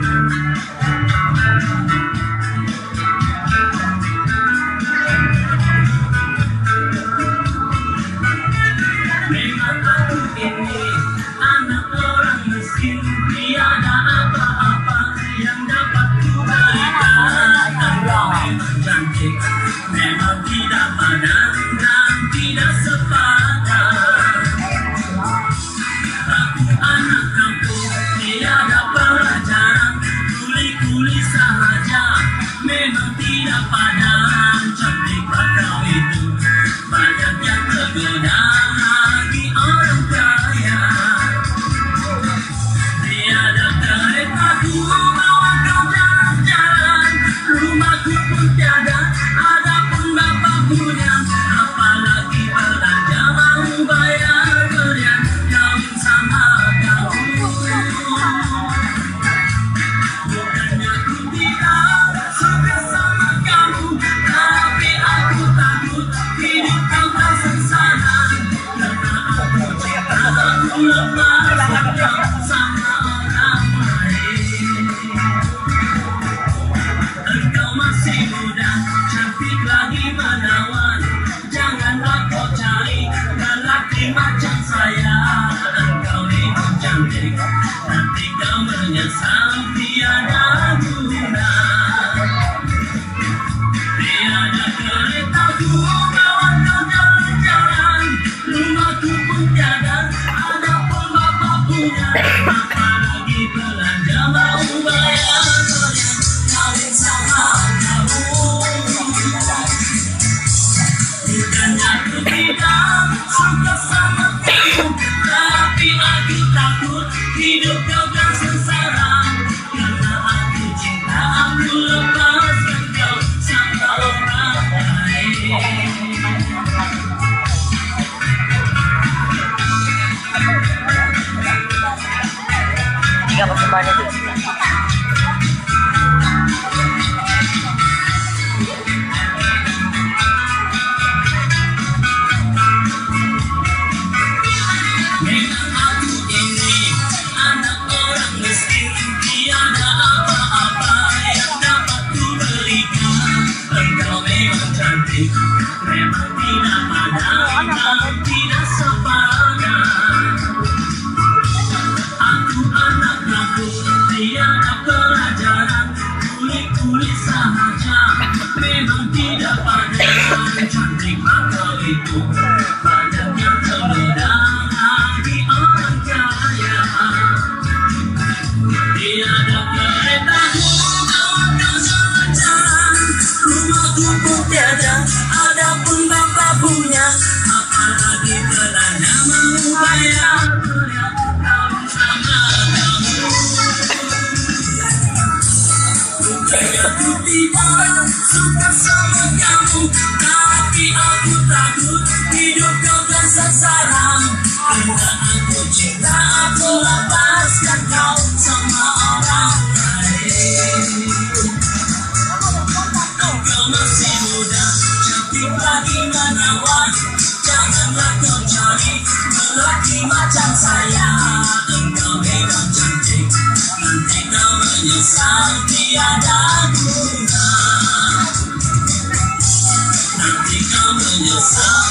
Memang aku ini anak orang miskin, tiada apa-apa yang dapat ku berikan. Engkau memang cantik, memang tidak padan dan tidak sepadan. Aku anak kampung, tiada pelajaran, kuli-kuli sahaja, memang tidak padan. Cantik kau itu, banyak yang tergoda. Engkau masih muda, cantik lagi menawan. Janganlah kau cari lelaki macam saya. Engkau memang cantik, nanti kau menyesal tiada guna. Tiada kereta ku bawa kau jalan-jalan, rumahku pun tiada, ada pun bapak punya. Apalagi belanja mau bayar kalian, kawin sama kamu. Bukannya aku tidak suka sama kamu, tapi aku takut hidup kau kan sengsara. Karena aku cinta, aku lepaskan kau sama orang lain. Tiga persembahan itu. Memang aku ini anak orang miskin, tiada apa-apa yang dapat ku berikan. Engkau memang cantik, memang tidak padan dan tidak sepadan. Aku anak kampung, tiada pelajaran, kuli-kuli sahaja, memang tidak padan. Cantik kau itu, banyak yang tergoda lagi orang kaya. Tiada kereta ku bawa kau jalan-jalan, rumahku pun tiada, ada pun bapak punya. Apalagi belanja mau bayar kuliah, kawin sama kamu. Bukannya aku tidak suka sama kamu, tapi aku takut hidup kau kan sengsara. Karena aku cinta, aku lepaskan kau sama orang lain. Engkau masih muda, cantik lagi menawan. Janganlah kau cari lelaki macam saya. Engkau memang cantik, nanti kau menyesal tiada guna. Nanti kau menyesal.